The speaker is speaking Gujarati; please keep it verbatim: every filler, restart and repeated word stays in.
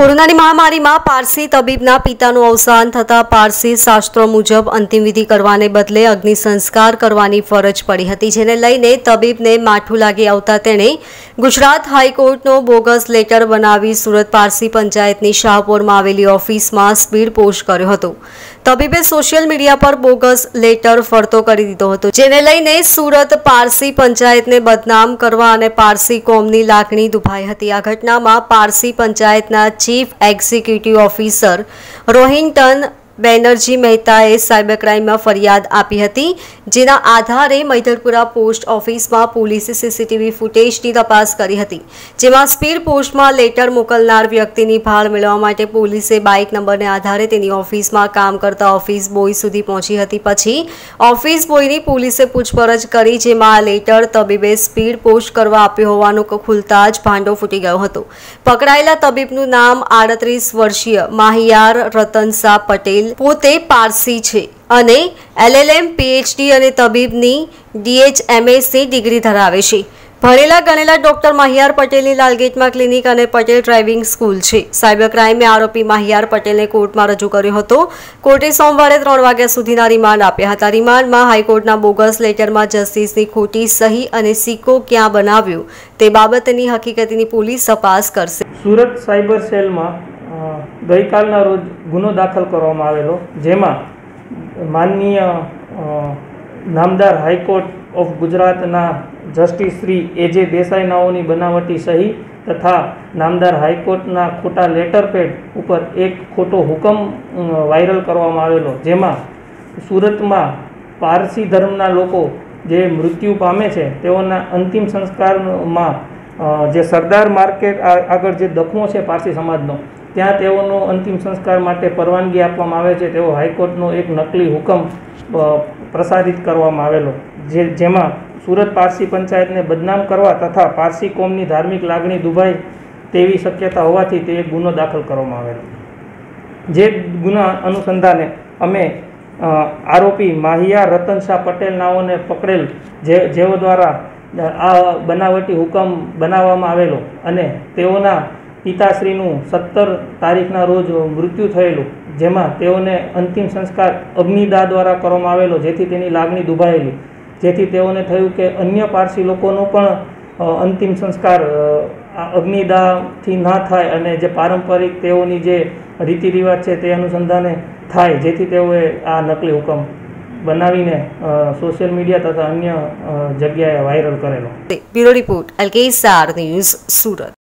કોરોનાની મહામારીમાં પારસી તબીબના પિતાનું અવસાન થતાં પારસી શાસ્ત્રો મુજબ અંતિમ વિધિ કરવાને બદલે અગ્નિ સંસ્કાર કરવાની ફરજ પડી હતી, જેને લઈને તબીબને માઠું લાગી આવતા તેણે ગુજરાત હાઈકોર્ટનો બોગસ લેટર બનાવી સુરત પારસી પંચાયતની શાહપોરમાં આવેલી ઓફિસમાં સ્પીડ પોસ્ટ કર્યો હતો। તબીબે સોશિયલ મીડિયા પર બોગસ લેટર ફરતો કરી દીધો હતો, જેને લઈને સુરત પારસી પંચાયતને બદનામ કરવા અને પારસી કોમની લાગણી દુભાઈ હતી। આ ઘટનામાં પારસી પંચાયતના chief executive officer Rohinton Banerjee મહેતાએ સાયબર ક્રાઇમમાં ફરિયાદ આપી હતી, જેના આધારે મૈદરપુરા પોસ્ટ ઓફિસમાં પોલીસે સીસીટીવી ફૂટેજની તપાસ કરી હતી, જેમાં સ્પીડ પોસ્ટમાં લેટર મોકલનાર વ્યક્તિની ભાળ મેળવવા માટે પોલીસે બાઇક નંબરને આધારે તેની ઓફિસમાં કામ કરતા ઓફિસ બોય સુધી પહોંચી હતી। પછી ઓફિસ બોયની પોલીસે પૂછપરછ કરી, જેમાં આ લેટર તબીબે સ્પીડ પોસ્ટ કરવા આપ્યો હોવાનું ખુલતા જ ભાંડો ફૂટી ગયો હતો। પકડાયેલા તબીબનું નામ આડત્રીસ વર્ષીય માહિયાર રતનશાહ પટેલ પોતે પારસી છે અને એલએલએમ પીએચડી અને તબીબની ડીએચએમએસની ડિગ્રી ધરાવે છે। ભણેલા ગણેલા ડોક્ટર માહિયાર પટેલની લાલગેટમાં ક્લિનિક અને પટેલ ડ્રાઇવિંગ સ્કૂલ છે। સાયબર ક્રાઇમે આરોપી માહિયાર પટેલને કોર્ટમાં રજૂ કર્યો હતો। કોર્ટે સોમવારે ત્રણ વાગ્યા સુધીના રિમાન્ડ આપ્યા હતા। રિમાન્ડમાં હાઈકોર્ટના બોગસ લેટરમાં જસ્ટિસની ખોટી સહી અને સિક્કો ક્યાં બનાવ્યો તે બાબતની હકીકતની પોલીસ તપાસ કરશે। સુરત સાયબર સેલમાં ગઈકાલના રોજ ગુનો દાખલ કરવામાં આવેલો, જેમાં માનનીય નામદાર હાઈકોર્ટ ઓફ ગુજરાતના જસ્ટિસ શ્રી એજે દેસાઈ નાઓની બનાવટી સહી તથા નામદાર હાઈકોર્ટના ખોટા લેટર પેડ ઉપર એક ખોટો હુકમ વાયરલ કરવામાં આવેલો, જેમાં સુરતમાં પારસી ધર્મના લોકો જે મૃત્યુ પામે છે તેઓના અંતિમ સંસ્કારમાં જે સરદાર માર્કેટ આગળ જે દખમો છે પારસી સમાજનો, ત્યાં તેઓનો અંતિમ સંસ્કાર માટે પરવાનગી આપવામાં આવે છે તેવો હાઈકોર્ટનો એક નકલી હુકમ પ્રસારિત કરવામાં આવેલો, જે જેમાં સુરત પારસી પંચાયતને બદનામ કરવા તથા પારસી કોમની ધાર્મિક લાગણી દુભાઈ તેવી શક્યતા હોવાથી તે એક ગુનો દાખલ કરવામાં આવેલો। જે ગુના અનુસંધાને અમે આરોપી માહિયાર રતનશાહ પટેલ નાઓને પકડેલ, જે જેઓ દ્વારા આ બનાવટી હુકમ બનાવવામાં આવેલો અને તેઓના પિતાશ્રીનું સત્તર તારીખના રોજ મૃત્યુ થયેલું, જેમાં તેઓને અંતિમ સંસ્કાર અગ્નિદાહ દ્વારા કરવામાં આવેલો, જેથી તેની લાગણી દુભાયેલી, જેથી તેઓને થયું કે અન્ય પારસી લોકોનો પણ અંતિમ સંસ્કાર અગ્નિદાહથી ના થાય અને જે પારંપરિક તેઓની જે રીતિ રિવાજ છે તે અનુસંધાને થાય, જેથી તેઓએ આ નકલી હુકમ બનાવીને સોશિયલ મીડિયા તથા અન્ય જગ્યાએ વાયરલ કરેલો। Bureau report LKSR news Surat.